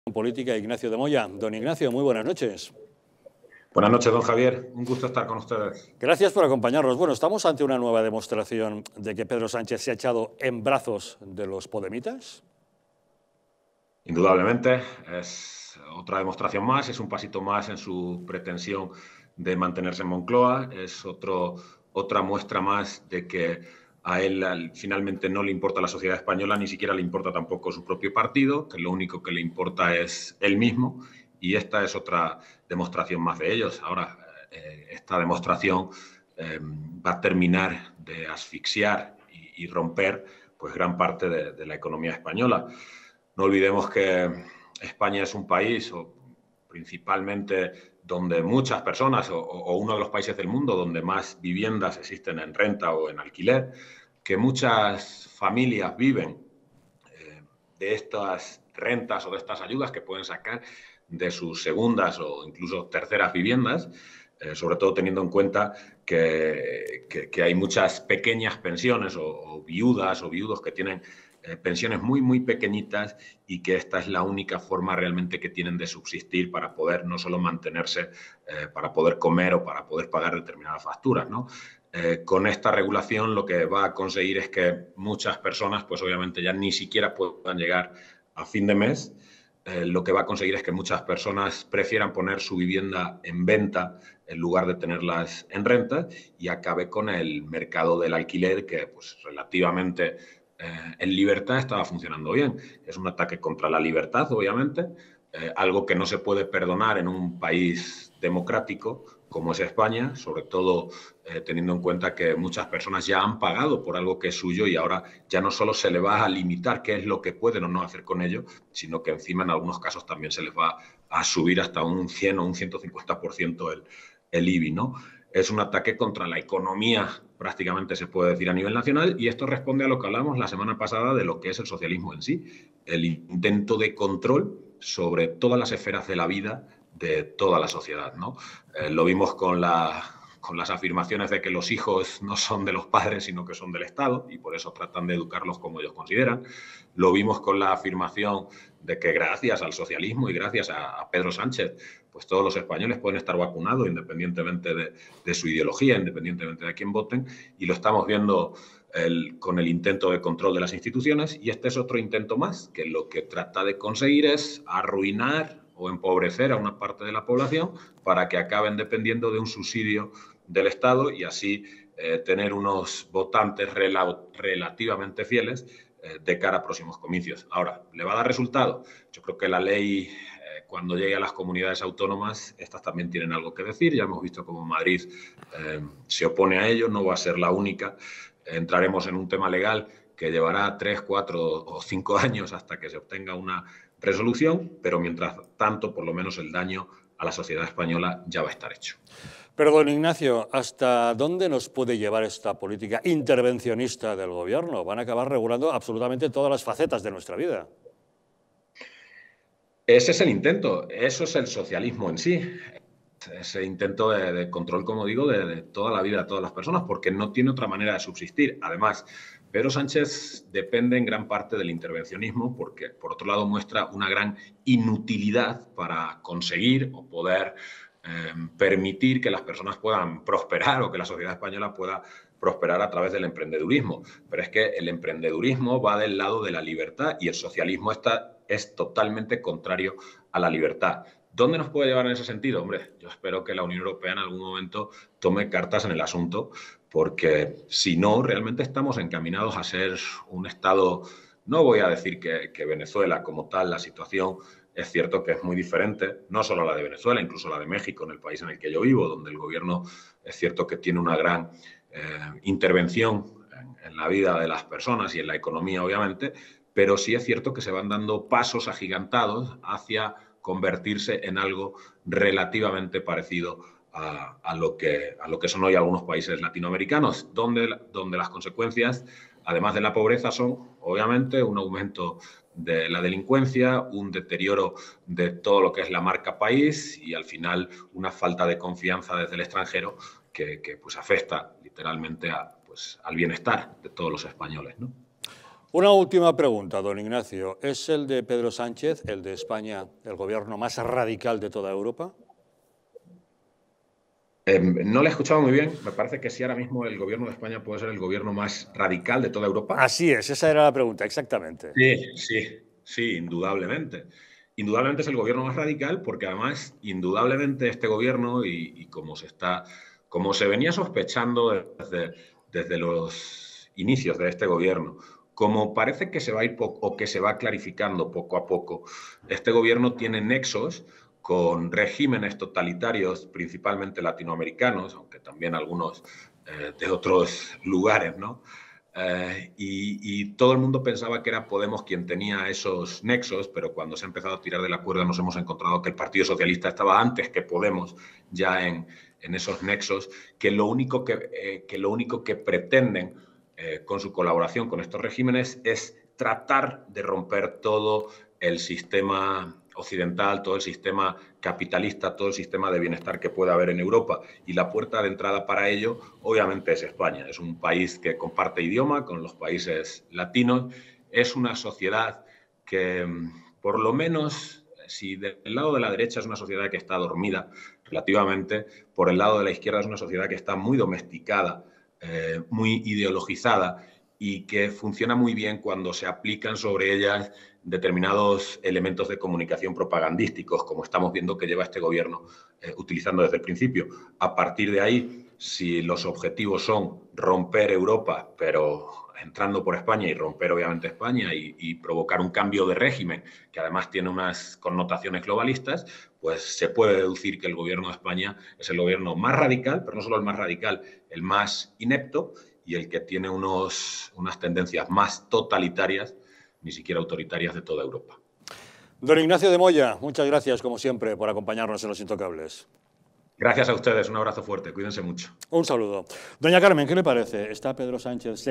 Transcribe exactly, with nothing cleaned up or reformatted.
Política, Ignacio de Moya. Don Ignacio, muy buenas noches. Buenas noches, don Javier. Un gusto estar con ustedes. Gracias por acompañarnos. Bueno, estamos ante una nueva demostración de que Pedro Sánchez se ha echado en brazos de los podemitas. Indudablemente, es otra demostración más, es un pasito más en su pretensión de mantenerse en Moncloa, es otro, otra muestra más de que a él al, finalmente no le importa la sociedad española, ni siquiera le importa tampoco su propio partido, que lo único que le importa es él mismo, y esta es otra demostración más de ellos. Ahora, eh, esta demostración eh, va a terminar de asfixiar y, y romper pues, gran parte de, de la economía española. No olvidemos que España es un país, o principalmente donde muchas personas, o, o uno de los países del mundo donde más viviendas existen en renta o en alquiler, que muchas familias viven eh, de estas rentas o de estas ayudas que pueden sacar de sus segundas o incluso terceras viviendas, eh, sobre todo teniendo en cuenta que, que, que hay muchas pequeñas pensiones o, o viudas o viudos que tienen Eh, pensiones muy, muy pequeñitas y que esta es la única forma realmente que tienen de subsistir para poder no solo mantenerse, eh, para poder comer o para poder pagar determinadas facturas, ¿no? Eh, con esta regulación lo que va a conseguir es que muchas personas, pues obviamente ya ni siquiera puedan llegar a fin de mes. Eh, lo que va a conseguir es que muchas personas prefieran poner su vivienda en venta en lugar de tenerlas en renta y acabe con el mercado del alquiler que, pues, relativamente Eh, en libertad estaba funcionando bien. Es un ataque contra la libertad, obviamente, eh, algo que no se puede perdonar en un país democrático como es España, sobre todo eh, teniendo en cuenta que muchas personas ya han pagado por algo que es suyo y ahora ya no solo se le va a limitar qué es lo que pueden o no hacer con ello, sino que encima en algunos casos también se les va a subir hasta un cien o un ciento cincuenta por ciento el, el I B I, ¿no? Es un ataque contra la economía, prácticamente se puede decir a nivel nacional, y esto responde a lo que hablamos la semana pasada de lo que es el socialismo en sí, el intento de control sobre todas las esferas de la vida de toda la sociedad, ¿no? Eh, lo vimos con, la, con las afirmaciones de que los hijos no son de los padres, sino que son del Estado, y por eso tratan de educarlos como ellos consideran. Lo vimos con la afirmación de que gracias al socialismo y gracias a, a Pedro Sánchez, pues todos los españoles pueden estar vacunados independientemente de, de su ideología, independientemente de a quién voten, y lo estamos viendo el, con el intento de control de las instituciones, y este es otro intento más, que lo que trata de conseguir es arruinar o empobrecer a una parte de la población para que acaben dependiendo de un subsidio del Estado y así eh, tener unos votantes rel relativamente fieles eh, de cara a próximos comicios. Ahora, ¿le va a dar resultado? Yo creo que la ley, eh, cuando llegue a las comunidades autónomas, estas también tienen algo que decir. Ya hemos visto cómo Madrid eh, se opone a ello, no va a ser la única. Entraremos en un tema legal que llevará tres, cuatro o cinco años hasta que se obtenga una resolución, pero mientras tanto, por lo menos el daño a la sociedad española ya va a estar hecho. Pero, don Ignacio, ¿hasta dónde nos puede llevar esta política intervencionista del gobierno? Van a acabar regulando absolutamente todas las facetas de nuestra vida. Ese es el intento, eso es el socialismo en sí. Ese intento de, de control, como digo, de, de toda la vida de todas las personas, porque no tiene otra manera de subsistir. Además, Pedro Sánchez depende en gran parte del intervencionismo, porque, por otro lado, muestra una gran inutilidad para conseguir o poder eh, permitir que las personas puedan prosperar o que la sociedad española pueda prosperar a través del emprendedurismo. Pero es que el emprendedurismo va del lado de la libertad y el socialismo está, es totalmente contrario a la libertad. ¿Dónde nos puede llevar en ese sentido? Hombre, yo espero que la Unión Europea en algún momento tome cartas en el asunto, porque si no, realmente estamos encaminados a ser un Estado, no voy a decir que, que Venezuela como tal, la situación es cierto que es muy diferente, no solo la de Venezuela, incluso la de México, en el país en el que yo vivo, donde el gobierno es cierto que tiene una gran eh, intervención en, en la vida de las personas y en la economía, obviamente, pero sí es cierto que se van dando pasos agigantados hacia convertirse en algo relativamente parecido a, a, lo, que, a lo que son hoy algunos países latinoamericanos, donde, donde las consecuencias, además de la pobreza, son obviamente un aumento de la delincuencia, un deterioro de todo lo que es la marca país y al final una falta de confianza desde el extranjero que, que pues afecta literalmente a, pues, al bienestar de todos los españoles, ¿no? Una última pregunta, don Ignacio. ¿Es el de Pedro Sánchez, el de España, el gobierno más radical de toda Europa? Eh, no le he escuchado muy bien. Me parece que sí, ahora mismo el gobierno de España puede ser el gobierno más radical de toda Europa. Así es, esa era la pregunta, exactamente. Sí, sí, sí, indudablemente. Indudablemente es el gobierno más radical porque además, indudablemente este gobierno y, y como se está, como se venía sospechando desde, desde los inicios de este gobierno, como parece que se va a ir o que se va clarificando poco a poco, este gobierno tiene nexos con regímenes totalitarios, principalmente latinoamericanos, aunque también algunos eh, de otros lugares, ¿no? Eh, y, y todo el mundo pensaba que era Podemos quien tenía esos nexos, pero cuando se ha empezado a tirar de la cuerda nos hemos encontrado que el Partido Socialista estaba antes que Podemos ya en, en esos nexos, que lo único que, eh, que, lo único que pretenden eh, con su colaboración con estos regímenes es tratar de romper todo el sistema occidental, todo el sistema capitalista, todo el sistema de bienestar que pueda haber en Europa. Y la puerta de entrada para ello, obviamente, es España. Es un país que comparte idioma con los países latinos. Es una sociedad que, por lo menos, si del lado de la derecha es una sociedad que está dormida relativamente, por el lado de la izquierda es una sociedad que está muy domesticada, eh, muy ideologizada y que funciona muy bien cuando se aplican sobre ellas determinados elementos de comunicación propagandísticos, como estamos viendo que lleva este gobierno eh, utilizando desde el principio. A partir de ahí, si los objetivos son romper Europa, pero entrando por España y romper obviamente España y, y provocar un cambio de régimen que además tiene unas connotaciones globalistas, pues se puede deducir que el gobierno de España es el gobierno más radical, pero no solo el más radical, el más inepto y el que tiene unos, unas tendencias más totalitarias, ni siquiera autoritarias, de toda Europa. Don Ignacio de Moya, muchas gracias, como siempre, por acompañarnos en Los Intocables. Gracias a ustedes, un abrazo fuerte, cuídense mucho. Un saludo. Doña Carmen, ¿qué le parece? ¿Está Pedro Sánchez